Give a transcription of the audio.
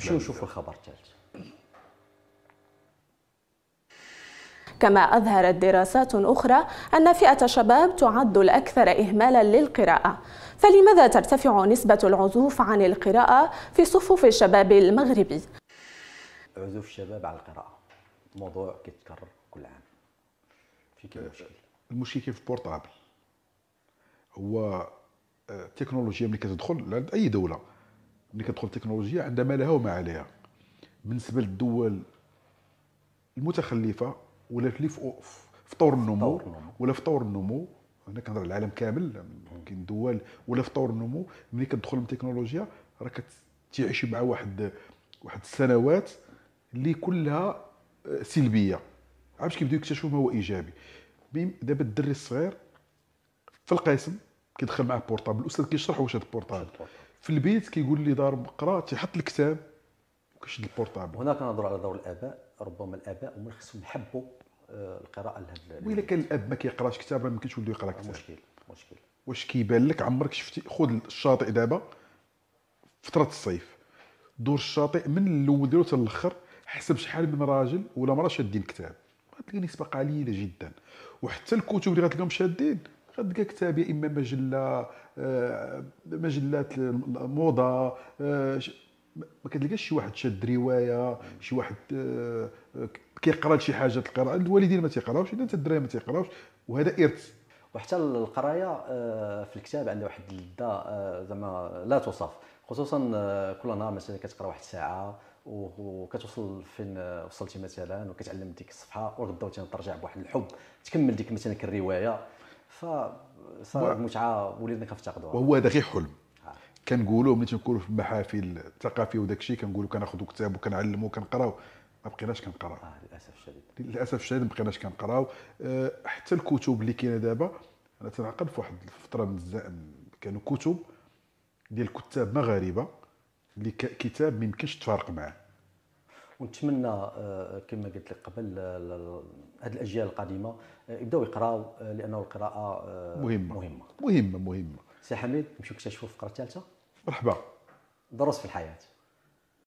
نمشيو نشوفوا الخبر الثالث. كما أظهرت دراسات أخرى أن فئة الشباب تعد الأكثر إهمالا للقراءة، فلماذا ترتفع نسبة العزوف عن القراءة في صفوف الشباب المغربي؟ عزوف الشباب عن القراءة موضوع كيتكرر كل عام. في كاين مشكل. المشكل كاين في البورطابل. هو التكنولوجيا ملي كتدخل لعند اي دوله، ملي كتدخل التكنولوجيا عندها ما لها وما عليها. بالنسبه للدول المتخلفه ولا في طور النمو ولا في طور النمو، هنا كنهضر على العالم كامل، كاين دول ولا في طور النمو، ملي كتدخل التكنولوجيا راه كتعيش مع واحد السنوات اللي كلها سلبيه. عرفتش كيبداو يكتشفوا ما هو ايجابي. دابا الدري الصغير في القسم كيدخل معاه بورطابل، الاستاذ كيشرح واش هذا البورطابل، في البيت كيقول لي دار قرا، تيحط الكتاب وكيشد البورطابل. هنا كنهضروا على دور الاباء. ربما الاباء هما اللي خصهم يحبوا القراءه لهذا. وإلا كان الاب ما كيقراش كتاب راه ما يمكنش يولي يقرا كتاب. مشكل. واش كيبان لك عمرك شفتي؟ خذ الشاطئ دابا فتره الصيف، دور الشاطئ من الاول ديالو حتى الاخر، حسب شحال من راجل ولا مراه شادين كتاب، غتلقى نسبه قليله جدا. وحتى الكتب اللي غتلقاهم شادين غتلقى كتاب يا اما مجله، مجلات موضه، ما كتلقاش شي واحد شاد روايه، شي واحد كيقرا شي حاجه القراءه. الوالدين ما تيقراوش، الا الدراري ما تيقراوش، وهذا ارث. وحتى القرايه في الكتاب عندها واحد اللذه زعما لا توصف، خصوصا كل نهار مثلا كتقرا واحد الساعه وكتوصل فين وصلتي مثلا وكتعلم ديك الصفحه، وغدا ترجع بواحد الحب تكمل ديك مثلا الروايه. فصار المتعه ولينا كنفتقدوها. وهو هذا غير حلم. كنقولوا ملي تنكونوا في المحافل الثقافيه وداك الشيء كنقولوا كناخذوا كتاب وكنعلموا وكنقراو، ما بقيناش كنقراو. للاسف الشديد ما بقيناش كنقراو. حتى الكتب اللي كاينه دابا، انا تنعقد في واحد الفتره من كانوا كتب ديال كتاب مغاربه اللي كتاب ما يمكنش تفارق معاه. ونتمنى كما قلت لك قبل هذه الاجيال القادمه يبداو يقراو، لانه القراءه مهمه. سي سي حميد، نمشيو نكتشفوا الفقره الثالثه. مرحبا. دروس في الحياه.